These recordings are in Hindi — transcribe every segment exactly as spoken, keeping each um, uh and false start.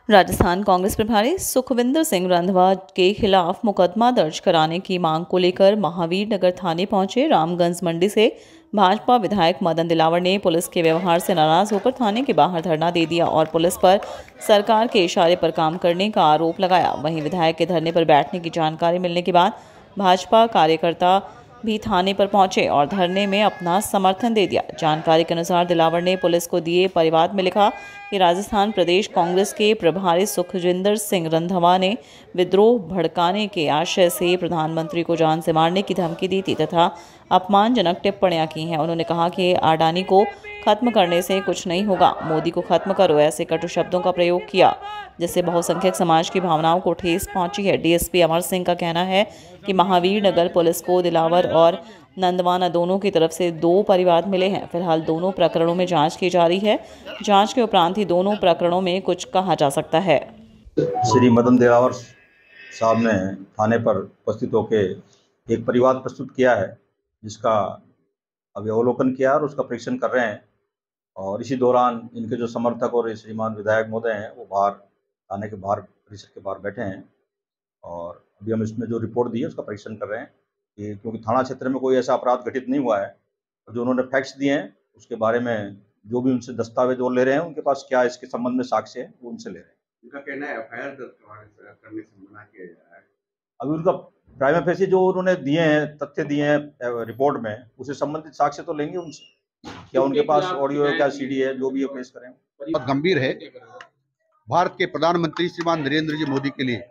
राजस्थान कांग्रेस प्रभारी सुखविंदर सिंह रंधावा के खिलाफ मुकदमा दर्ज कराने की मांग को लेकर महावीर नगर थाने पहुंचे रामगंज मंडी से भाजपा विधायक मदन दिलावर ने पुलिस के व्यवहार से नाराज होकर थाने के बाहर धरना दे दिया और पुलिस पर सरकार के इशारे पर काम करने का आरोप लगाया। वहीं विधायक के धरने पर बैठने की जानकारी मिलने के बाद भाजपा कार्यकर्ता भी थाने पर पहुंचे और धरने में अपना समर्थन दे दिया। जानकारी के अनुसार दिलावर ने पुलिस को दिए परिवाद में लिखा कि राजस्थान प्रदेश कांग्रेस के प्रभारी सुखविंदर सिंह रंधावा ने विद्रोह भड़काने के आशय से प्रधानमंत्री को जान से मारने की धमकी दी थी तथा अपमानजनक टिप्पणियां की हैं। उन्होंने कहा कि अडानी को खत्म करने से कुछ नहीं होगा, मोदी को खत्म करो, ऐसे कटु शब्दों का प्रयोग किया जिससे बहुसंख्यक समाज की भावनाओं को ठेस पहुंची है। डीएसपी अमर सिंह का कहना है कि महावीर नगर पुलिस को दिलावर और नंदवाना दोनों की तरफ से दो परिवाद मिले हैं। फिलहाल दोनों प्रकरणों में जांच की जा रही है। जांच के उपरांत ही दोनों प्रकरणों में कुछ कहा जा सकता है। श्री मदन दिलावर साहब ने थाने पर उपस्थित होकर एक परिवाद प्रस्तुत किया है, जिसका अभी अवलोकन किया और उसका परीक्षण कर रहे हैं। और इसी दौरान इनके जो समर्थक और श्रीमान विधायक महोदय हैं वो बाहर थाने के बाहर परिसर के बाहर बैठे हैं और अभी हम इसमें जो रिपोर्ट दी है उसका परीक्षण कर रहे हैं कि क्योंकि थाना क्षेत्र में कोई ऐसा अपराध घटित नहीं हुआ है और जो उन्होंने फैक्ट्स दिए हैं उसके बारे में जो भी उनसे दस्तावेज वो ले रहे हैं, उनके पास क्या इसके संबंध में साक्ष्य है वो उनसे ले रहे हैं। उनका कहना है एफ आई आर दर्ज करने से मना किया जा रहा है। अभी उनका प्राइमा फेसी जो उन्होंने दिए हैं, तथ्य दिए हैं रिपोर्ट में, उससे संबंधित साक्ष्य तो लेंगे उनसे। क्या उनके पास ऑडियो है, क्या सीडी है, जो भी ये पेश करें। बहुत गंभीर है। भारत के प्रधानमंत्री श्रीमान नरेंद्र जी मोदी के लिए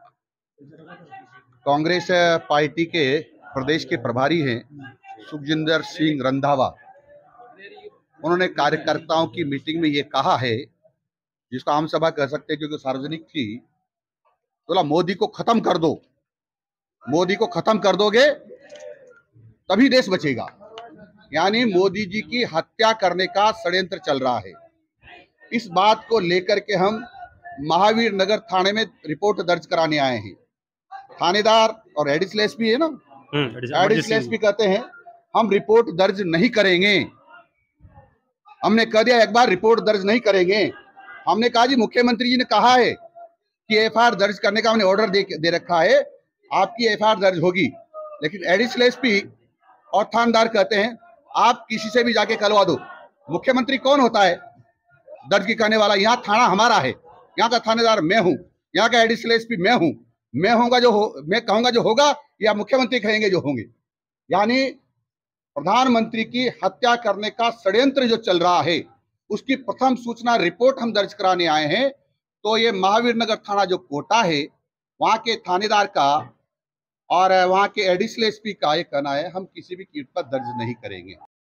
कांग्रेस पार्टी के प्रदेश के प्रभारी हैं सुखविंदर सिंह रंधावा, उन्होंने कार्यकर्ताओं की मीटिंग में ये कहा है, जिसको आम सभा कह सकते हैं क्योंकि सार्वजनिक थी, बोला मोदी को खत्म कर दो, मोदी को खत्म कर दोगे तभी देश बचेगा। यानी मोदी जी की हत्या करने का षड्यंत्र चल रहा है। इस बात को लेकर के हम महावीर नगर थाने में रिपोर्ट दर्ज कराने आए हैं। थानेदार और एडिशनल एसपी है ना, एडिशनल एसपी कहते हैं हम रिपोर्ट दर्ज नहीं करेंगे। हमने कह दिया एक बार रिपोर्ट दर्ज नहीं करेंगे। हमने कहा जी मुख्यमंत्री जी ने कहा है कि एफ आई आर दर्ज करने का हमने ऑर्डर दे, दे रखा है, आपकी एफ आई आर दर्ज होगी। लेकिन एडिशनल एसपी और थानेदार कहते हैं आप किसी से भी जाके करवा दो। मुख्यमंत्री कौन होता है दर्ज की करने वाला? यहाँ थाना हमारा है, यहाँ का थानेदार मैं हूँ, यहाँ का एडिशनल एसपी मैं हूँ। मैं होगा जो हो, मैं कहूंगा जो होगा या मुख्यमंत्री कहेंगे जो होंगे। यानी प्रधानमंत्री की हत्या करने का षड्यंत्र जो चल रहा है उसकी प्रथम सूचना रिपोर्ट हम दर्ज कराने आए हैं। तो ये महावीर नगर थाना जो कोटा है वहां के थानेदार का और वहां के एडिशनल एसपी का ये कहना है हम किसी भी कीट पर दर्ज नहीं करेंगे।